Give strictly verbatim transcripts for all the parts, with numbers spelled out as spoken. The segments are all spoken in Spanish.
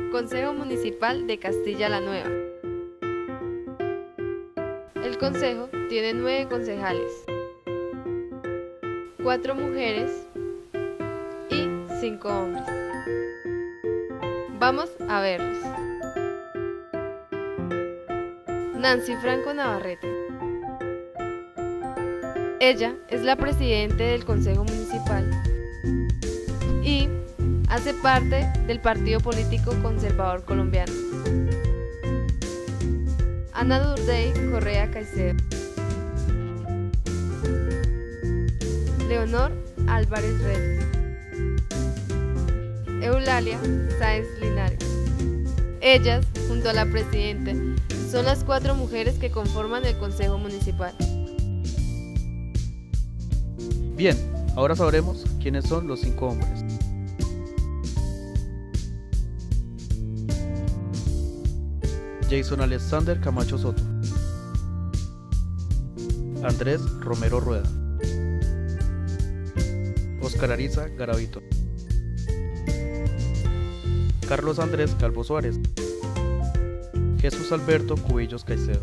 Consejo Municipal de Castilla la Nueva. El consejo tiene nueve concejales, cuatro mujeres y cinco hombres. Vamos a verlos. Nancy Franco Navarrete. Ella es la presidente del Consejo Municipal y hace parte del Partido Político Conservador Colombiano. Ana Durdey Correa Caicedo. Leonor Álvarez Reyes. Eulalia Sáenz Linares. Ellas, junto a la presidenta, son las cuatro mujeres que conforman el Consejo Municipal. Bien, ahora sabremos quiénes son los cinco hombres. Jason Alexander Camacho Soto. Andrés Romero Rueda. Oscar Ariza Garavito. Carlos Andrés Calvo Suárez. Jesús Alberto Cubillos Caicedo.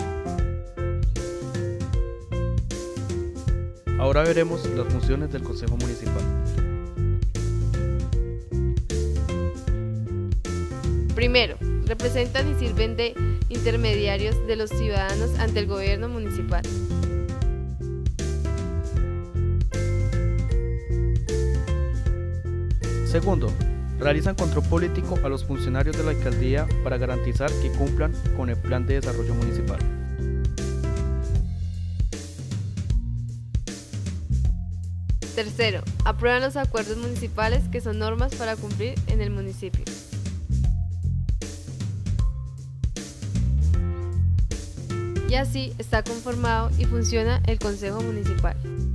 Ahora veremos las funciones del Consejo Municipal. Primero, representan y sirven de intermediarios de los ciudadanos ante el gobierno municipal. Segundo, realizan control político a los funcionarios de la alcaldía para garantizar que cumplan con el plan de desarrollo municipal. Tercero, aprueban los acuerdos municipales que son normas para cumplir en el municipio. Y así está conformado y funciona el Consejo Municipal.